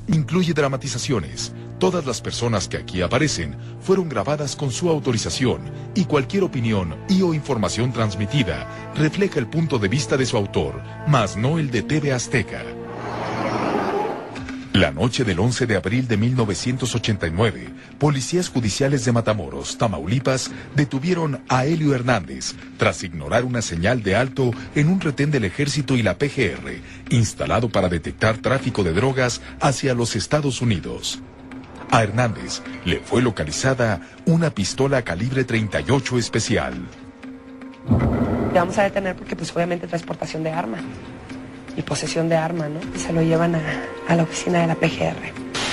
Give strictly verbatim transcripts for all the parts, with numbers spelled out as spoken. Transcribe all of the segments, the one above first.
incluye dramatizaciones. Todas las personas que aquí aparecen fueron grabadas con su autorización y cualquier opinión y o información transmitida refleja el punto de vista de su autor, mas no el de T V Azteca. La noche del once de abril de mil novecientos ochenta y nueve, policías judiciales de Matamoros, Tamaulipas, detuvieron a Helio Hernández tras ignorar una señal de alto en un retén del Ejército y la P G R, instalado para detectar tráfico de drogas hacia los Estados Unidos. A Hernández le fue localizada una pistola calibre treinta y ocho especial. Le vamos a detener porque pues obviamente transportación de arma y posesión de arma, ¿no? Y se lo llevan a, a la oficina de la P G R.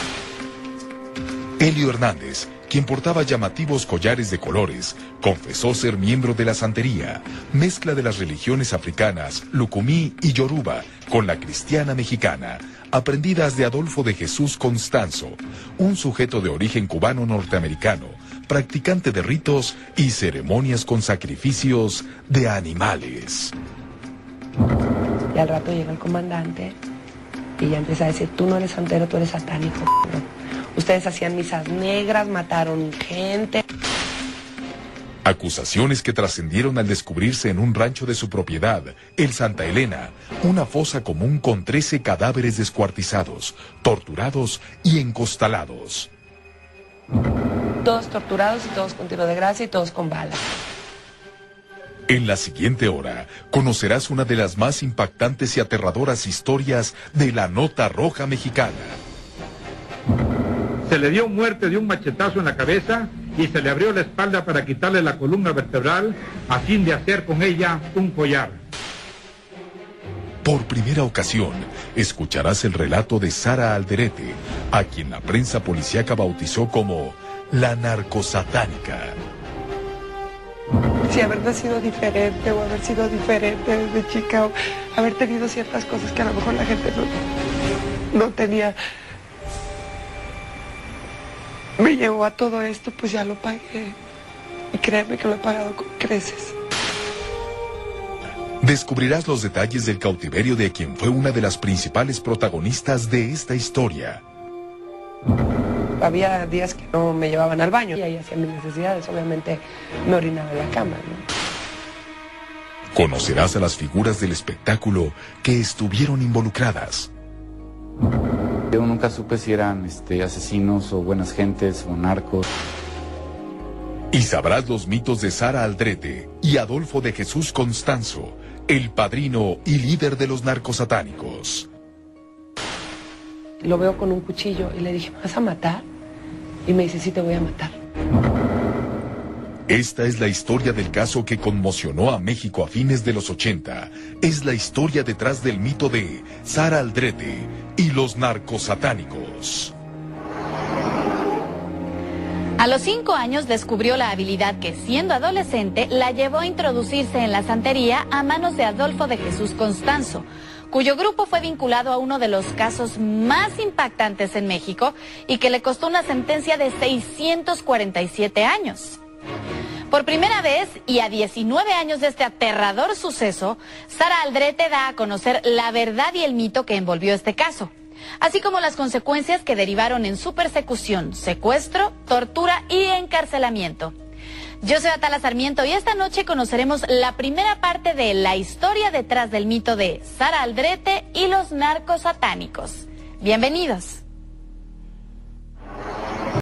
Helio Hernández, quien portaba llamativos collares de colores, confesó ser miembro de la santería, mezcla de las religiones africanas, lucumí y yoruba, con la cristiana mexicana, aprendidas de Adolfo de Jesús Constanzo, un sujeto de origen cubano-norteamericano, practicante de ritos y ceremonias con sacrificios de animales. Y al rato llega el comandante y ya empieza a decir, tú no eres santero, tú eres satánico. Ustedes hacían misas negras, mataron gente. Acusaciones que trascendieron al descubrirse en un rancho de su propiedad, el Santa Elena, una fosa común con trece cadáveres descuartizados, torturados y encostalados. Todos torturados y todos con tiro de gracia y todos con balas. En la siguiente hora, conocerás una de las más impactantes y aterradoras historias de la nota roja mexicana. Se le dio muerte de un machetazo en la cabeza y se le abrió la espalda para quitarle la columna vertebral a fin de hacer con ella un collar. Por primera ocasión, escucharás el relato de Sara Alderete, a quien la prensa policíaca bautizó como la narcosatánica. Si haber nacido diferente o haber sido diferente desde chica o haber tenido ciertas cosas que a lo mejor la gente no, no tenía, me llevó a todo esto, pues ya lo pagué. Y créeme que lo he pagado con creces. Descubrirás los detalles del cautiverio de quien fue una de las principales protagonistas de esta historia. Había días que no me llevaban al baño y ahí hacía mis necesidades, obviamente me orinaba en la cama, ¿no? Conocerás a las figuras del espectáculo que estuvieron involucradas. Yo nunca supe si eran este, asesinos o buenas gentes o narcos. Y sabrás los mitos de Sara Aldrete y Adolfo de Jesús Constanzo, el padrino y líder de los narcosatánicos. Lo veo con un cuchillo y le dije, ¿me vas a matar? Y me dice, sí, te voy a matar. Esta es la historia del caso que conmocionó a México a fines de los ochenta. Es la historia detrás del mito de Sara Aldrete y los narcosatánicos. A los cinco años descubrió la habilidad que, siendo adolescente, la llevó a introducirse en la santería a manos de Adolfo de Jesús Constanzo, cuyo grupo fue vinculado a uno de los casos más impactantes en México y que le costó una sentencia de seiscientos cuarenta y siete años. Por primera vez, y a diecinueve años de este aterrador suceso, Sara Aldrete da a conocer la verdad y el mito que envolvió este caso, así como las consecuencias que derivaron en su persecución, secuestro, tortura y encarcelamiento. Yo soy Atala Sarmiento y esta noche conoceremos la primera parte de la historia detrás del mito de Sara Aldrete y los narcosatánicos. Bienvenidos.